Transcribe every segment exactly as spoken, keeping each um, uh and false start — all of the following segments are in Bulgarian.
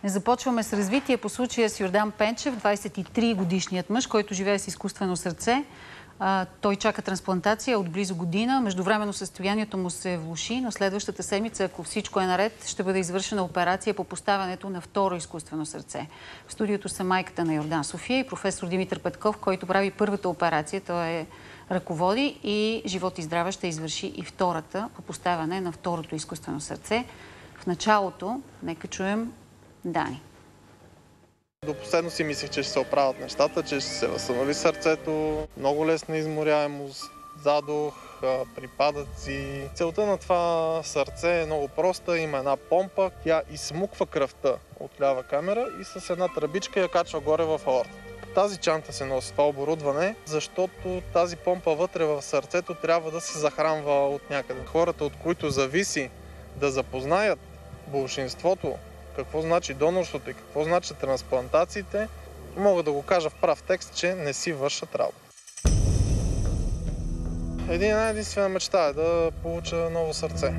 Започваме с развитие по случая с Йордан Пенчев, двадесет и три годишният мъж, който живее с изкуствено сърце. А, той чака трансплантация от близо година. Междувременно състоянието му се влоши, но следващата седмица, ако всичко е наред, ще бъде извършена операция по поставянето на второ изкуствено сърце. В студиото са майката на Йордан София и професор Димитър Петков, който прави първата операция. Той е ръководи и живот и здраве ще извърши и втората по поставяне на второто изкуствено сърце. В началото, нека чуем Дани. До последно си мислех, че ще се оправят нещата, че ще се възстанови сърцето. Много лесна изморяемост, задух, припадъци. Целта на това сърце е много проста. Има една помпа, тя изсмуква кръвта от лява камера и с една тръбичка я качва горе в аортата. Тази чанта се носи, това оборудване, защото тази помпа вътре в сърцето трябва да се захранва от някъде. Хората, от които зависи да запознаят болшинството, какво значи донорството и какво значи трансплантациите, мога да го кажа в прав текст, че не си вършат работа. Един единствена мечта е да получа ново сърце.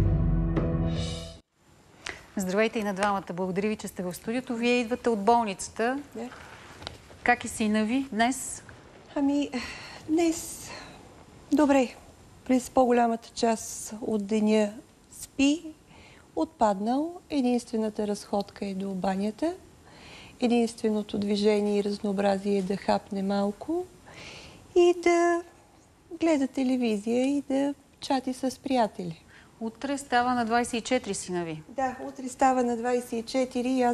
Здравейте и на двамата. Благодаря ви, че сте в студиото. Вие идвате от болницата. Yeah. Как е сина ви днес? Ами, днес добре. През по-голямата част от деня спи. Отпаднал. Единствената разходка е до банята. Единственото движение и разнообразие е да хапне малко и да гледа телевизия и да чати с приятели. Утре става на двадесет и четири, сина ви. Да, утре става на двадесет и четири и аз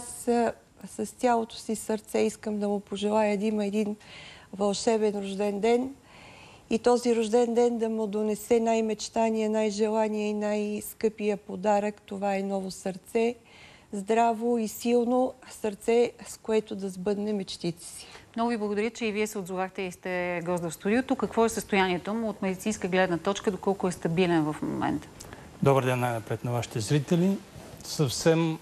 с цялото си сърце искам да му пожелая да има един вълшебен рожден ден и този рожден ден да му донесе най-мечтания, най-желания и най-скъпия подарък. Това е ново сърце, здраво и силно сърце, с което да сбъдне мечтите си. Много ви благодаря, че и вие се отзовахте и сте гост в студиото. Какво е състоянието му от медицинска гледна точка, доколко е стабилен в момента? Добър ден най-напред на вашите зрители. Съвсем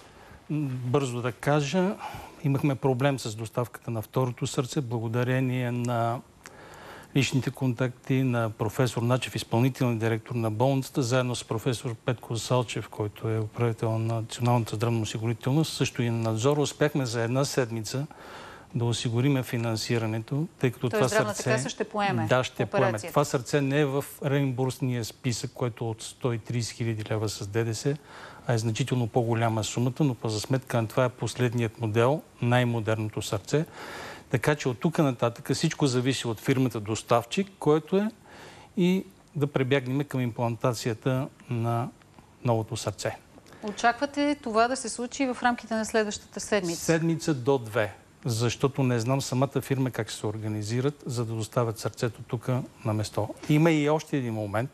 бързо да кажа, имахме проблем с доставката на второто сърце, благодарение на личните контакти на професор Начев, изпълнителен директор на болницата, заедно с професор Петко Салчев, който е управител на Националната здравноосигурителност, също и на надзор. Успяхме за една седмица да осигуриме финансирането, тъй като това здравната сърце... каса ще поеме Да, ще операцията. поеме. Това сърце не е в реимбурсния списък, който от сто и тридесет хиляди лева с ДДС, а е значително по-голяма сумата, но по за сметка на това е последният модел, най-модерното сърце. Така че от тук нататък всичко зависи от фирмата доставчик, който е, и да прибягнем към имплантацията на новото сърце. Очаквате това да се случи в рамките на следващата седмица? Седмица до две. Защото не знам самата фирма как се организират, за да доставят сърцето тук на место. Има и още един момент,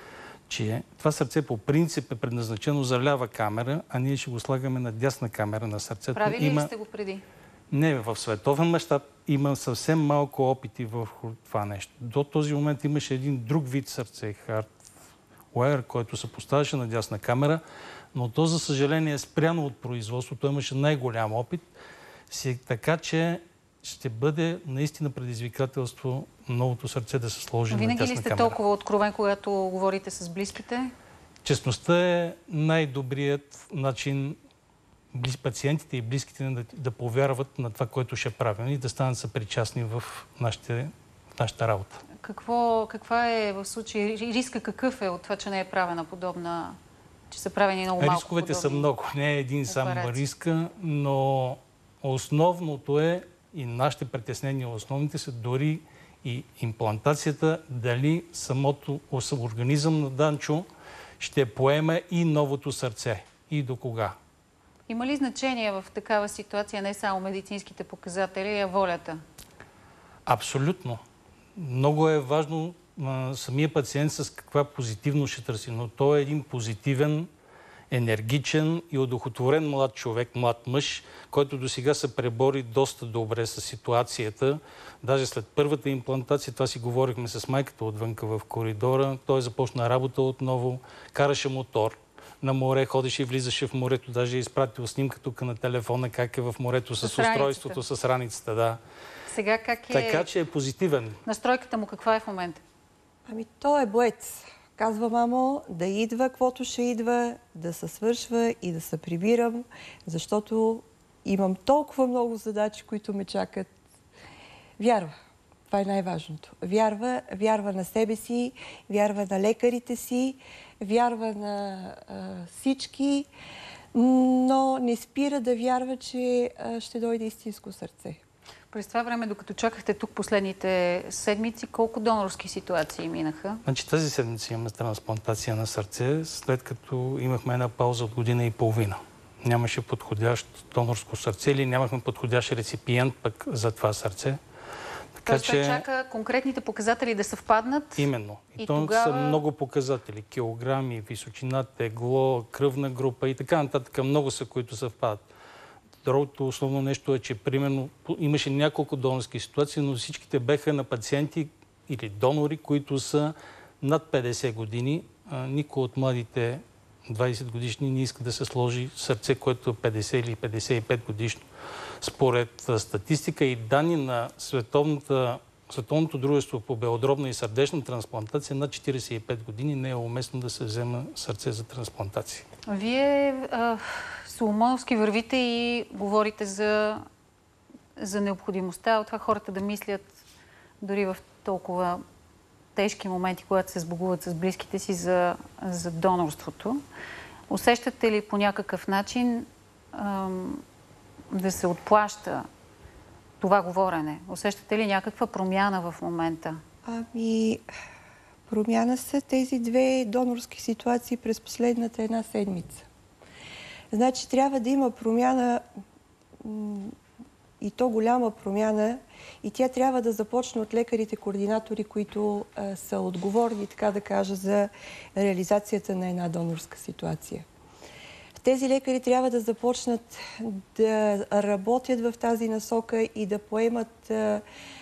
че това сърце по принцип е предназначено за лява камера, а ние ще го слагаме на дясна камера на сърцето. Правили има... ли сте го преди? Не, в световен мащаб има съвсем малко опити върху това нещо. До този момент имаше един друг вид сърце, хардуер, който се поставяше на дясна камера, но то, за съжаление, е спряно от производството. Имаше най-голям опит. Така че ще бъде наистина предизвикателство новото сърце да се сложи на дясна камера. Винаги ли сте толкова откровен, когато говорите с близките? Честността е най-добрият начин пациентите и близките да, да повярват на това, което ще правим и да станат съпричастни в, нашите, в нашата работа. Какво, каква е в случай, риска какъв е от това, че не е правена подобна, че са правени много малко Рисковете подобни са много. Не е един сам риска, но основното е и нашите притеснения, основните са дори и имплантацията, дали самото организъм на Данчо ще поеме и новото сърце. И до кога. Има ли значение в такава ситуация не само медицинските показатели, а волята? Абсолютно. Много е важно а, самия пациент с каква позитивно ще търси, но той е един позитивен, енергичен и удохотворен млад човек, млад мъж, който до сега се пребори доста добре с ситуацията. Даже след първата имплантация, това си говорихме с майката отвънка в коридора, той започна работа отново, караше мотор на море, ходеше и влизаше в морето, даже е изпратил снимка тук на телефона как е в морето с, с устройството, с раницата. Да. Сега как е... Така че е позитивен. Настройката му каква е в момента? Ами той е боец. Казва мамо да идва, каквото ще идва, да се свършва и да се прибирам, защото имам толкова много задачи, които ме чакат. Вярва. Това е най-важното. Вярва, вярва на себе си, вярва на лекарите си, вярва на а, всички, но не спира да вярва, че а, ще дойде истинско сърце. През това време, докато чакахте тук последните седмици, колко донорски ситуации минаха? Значи тази седмица имаме трансплантация на сърце, след като имахме една пауза от година и половина. Нямаше подходящ донорско сърце или нямахме подходящ реципиент пък за това сърце. Така че чака конкретните показатели да съвпаднат. Именно. И, и то тогава... са много показатели. Килограми, височина, тегло, кръвна група и така нататък. Много са, които съвпадат. Другото основно нещо е, че примерно имаше няколко донорски ситуации, но всичките беха на пациенти или донори, които са над петдесет години. Никой от младите двадесет годишни не иска да се сложи сърце, което е петдесет или петдесет и пет годишно. Според статистика и данни на Световната, Световното дружество по белодробна и сърдечна трансплантация, над четиридесет и пет години не е уместно да се взема сърце за трансплантация. Вие а, соломоновски вървите и говорите за, за необходимостта от това хората да мислят дори в толкова тежки моменти, когато се сбогуват с близките си за, за донорството. Усещате ли по някакъв начин ам, да се отплаща това говорене? Усещате ли някаква промяна в момента? Ами, промяна са тези две донорски ситуации през последната една седмица. Значи трябва да има промяна и то голяма промяна и тя трябва да започне от лекарите-координатори, които а, са отговорни, така да кажа, за реализацията на една донорска ситуация. Тези лекари трябва да започнат да работят в тази насока и да поемат а,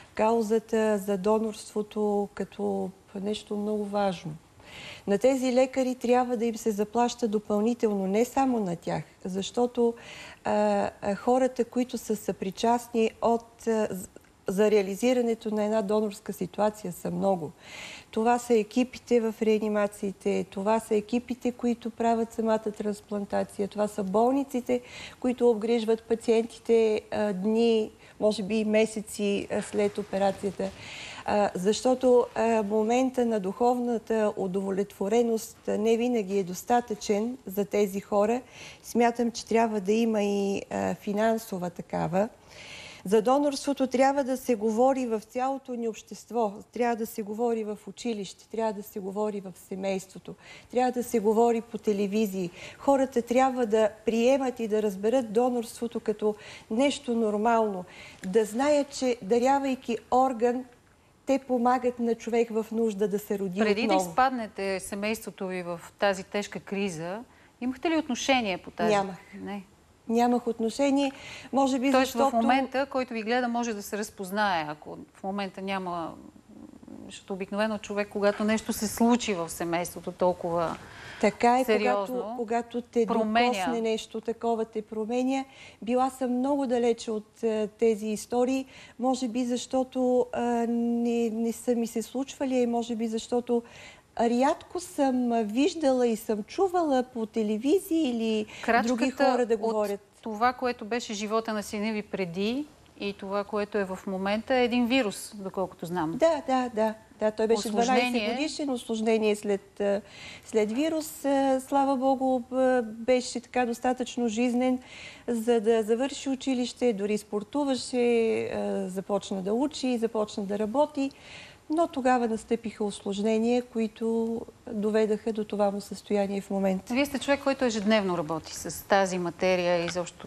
каузата за донорството като нещо много важно. На тези лекари трябва да им се заплаща допълнително, не само на тях, защото а, а, хората, които са съпричастни от, а, за реализирането на една донорска ситуация, са много. Това са екипите в реанимациите, това са екипите, които правят самата трансплантация, това са болниците, които обгрижват пациентите а, дни, може би и месеци а, след операцията. А, защото а, момента на духовната удовлетвореност не винаги е достатъчен за тези хора. Смятам, че трябва да има и а, финансова такава. За донорството трябва да се говори в цялото ни общество, трябва да се говори в училище, трябва да се говори в семейството, трябва да се говори по телевизии. Хората трябва да приемат и да разберат донорството като нещо нормално, да знаят, че дарявайки орган, те помагат на човек в нужда да се роди Преди отново. да изпаднете семейството ви в тази тежка криза, имахте ли отношение по тази? Нямах. Не. Нямах отношение, може би Тоест, защото... в момента, който ви гледа, може да се разпознае, ако в момента няма... Защото обикновено човек, когато нещо се случи в семейството толкова така е, сериозно, когато, когато те променя. докосне нещо такова, те променя. Била съм много далече от а, тези истории, може би защото а, не, не са ми се случвали, и може би защото рядко съм виждала и съм чувала по телевизии или Крачката други хора да говорят. От това, което беше живота на сина ви преди и това, което е в момента, е един вирус, доколкото знам. Да, да, да. Да, той беше дванадесет годишен, осложнение след, след вирус. Слава Богу, беше така достатъчно жизнен, за да завърши училище, дори спортуваше, започна да учи, започна да работи. Но тогава настъпиха усложнения, които доведаха до това му състояние в момента. Вие сте човек, който ежедневно работи с тази материя и изобщо.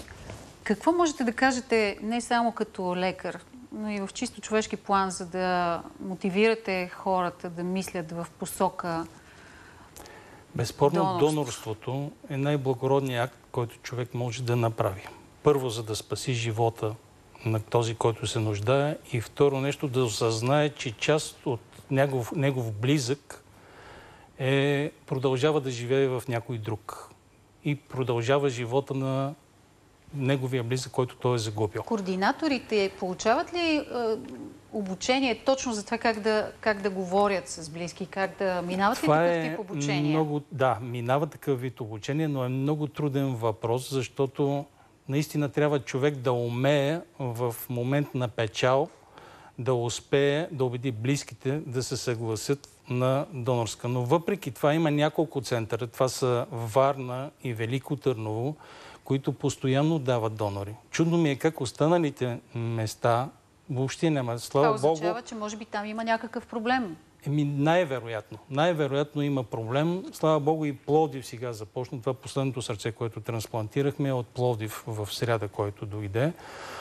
Какво можете да кажете не само като лекар, но и в чисто човешки план, за да мотивирате хората да мислят в посока Безспорно, донорство? Донорството е най-благородният акт, който човек може да направи. Първо, за да спаси живота на този, който се нуждае, и второ нещо, да осъзнае, че част от негов, негов близък е, продължава да живее в някой друг и продължава живота на неговия близък, който той е загубил. Координаторите получават ли е, обучение точно за това как да, как да говорят с близки, как да минават това ли такъв е тип обучение? Много, да, минава такъв вид обучение, но е много труден въпрос, защото наистина трябва човек да умее в момент на печал да успее да убеди близките да се съгласят на донорска. Но въпреки това има няколко центъра. Това са Варна и Велико Търново, които постоянно дават донори. Чудно ми е как останалите места въобще няма. Слава това означава, Богу, че може би там има някакъв проблем. Еми, най-вероятно. Най-вероятно има проблем. Слава Богу, и Пловдив сега започна. Това последното сърце, което трансплантирахме, е от Пловдив в сряда, който дойде.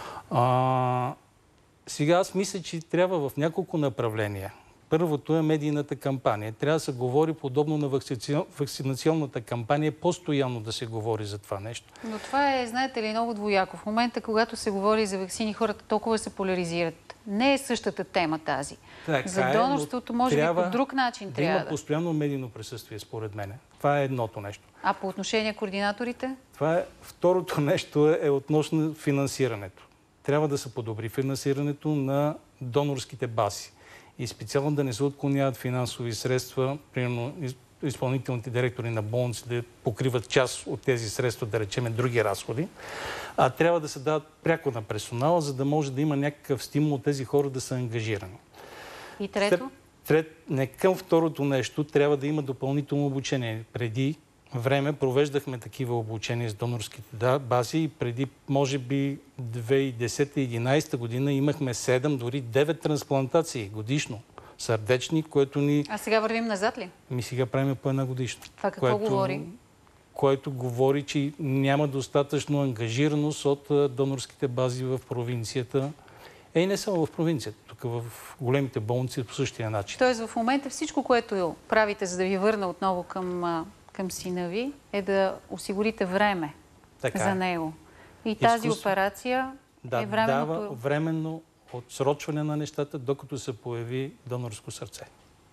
А, сега аз мисля, че трябва в няколко направления. Първото е медийната кампания. Трябва да се говори подобно на вакцина... вакцинационната кампания, постоянно да се говори за това нещо. Но това е, знаете ли, много двояко. В момента, когато се говори за ваксини, хората толкова се поляризират. Не е същата тема тази. Така за донорството, е, може би трябва по друг начин да трябва има да. постоянно медийно присъствие, според мен. Това е едното нещо. А по отношение координаторите? Това е второто нещо е, е относно финансирането. Трябва да се подобри финансирането на донорските бази. И специално да не се отклоняват финансови средства, примерно изпълнителните директори на болници да покриват част от тези средства, да речеме други разходи, а трябва да се дават пряко на персонала, за да може да има някакъв стимул от тези хора да са ангажирани. И трето? Трет, не към второто нещо, трябва да има допълнително обучение. Преди време провеждахме такива обучения с донорските бази и преди, може би, две хиляди и десета - две хиляди и единадесета година имахме седем, дори девет трансплантации годишно. Сърдечни, което ни... А сега вървим назад ли? Ми сега правим по една годишно. Това какво което... говори? Което говори, че няма достатъчно ангажираност от донорските бази в провинцията. Е, и не само в провинцията, тук в големите болници по същия начин. Тоест в момента всичко, което правите, за да ви върна отново към, към сина ви, е да осигурите време така за е. него. И тази Изкуство... операция да, е временно... дава временно отсрочване на нещата, докато се появи донорско сърце.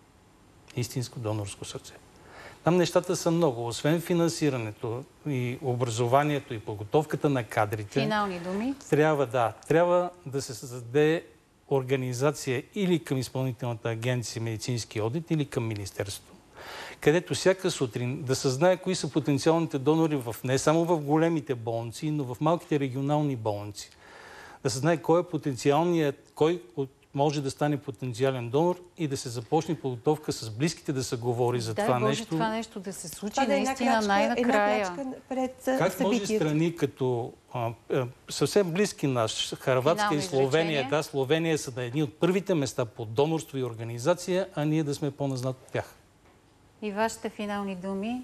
Истинско донорско сърце. Там нещата са много. Освен финансирането и образованието и подготовката на кадрите... Финални думи? Трябва, да. Трябва да се създаде организация или към Изпълнителната агенция медицински одит, или към Министерството, където всяка сутрин да се знае кои са потенциалните донори в, не само в големите болници, но в малките регионални болници. Да се знае кой е потенциалният, кой може да стане потенциален донор и да се започне подготовка с близките да се говори за Дай това Боже, нещо. това нещо да се случи Това да е наистина най-накрая. Как може страни като а, а, съвсем близки наш, Хърватска и Словения, да, Словения са на едни от първите места по донорство и организация, а ние да сме по-назад от тях? И вашите финални думи?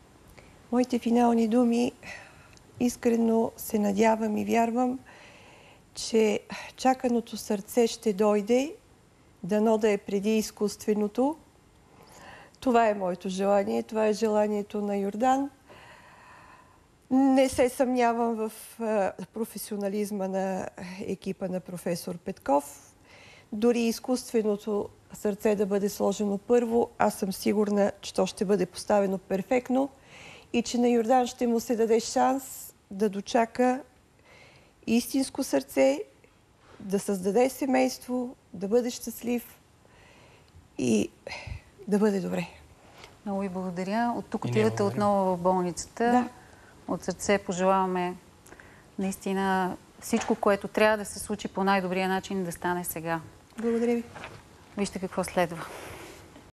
Моите финални думи, искрено се надявам и вярвам, че чаканото сърце ще дойде, дано да е преди изкуственото. Това е моето желание, това е желанието на Йордан. Не се съмнявам в професионализма на екипа на професор Петков. Дори изкуственото сърце да бъде сложено първо, аз съм сигурна, че то ще бъде поставено перфектно и че на Йордан ще му се даде шанс да дочака истинско сърце, да създаде семейство, да бъде щастлив и да бъде добре. Много ви благодаря. От тук отивате отново в болницата. Да. От сърце пожелаваме наистина всичко, което трябва да се случи по най-добрия начин, да стане сега. Благодаря ви. Вижте какво следва.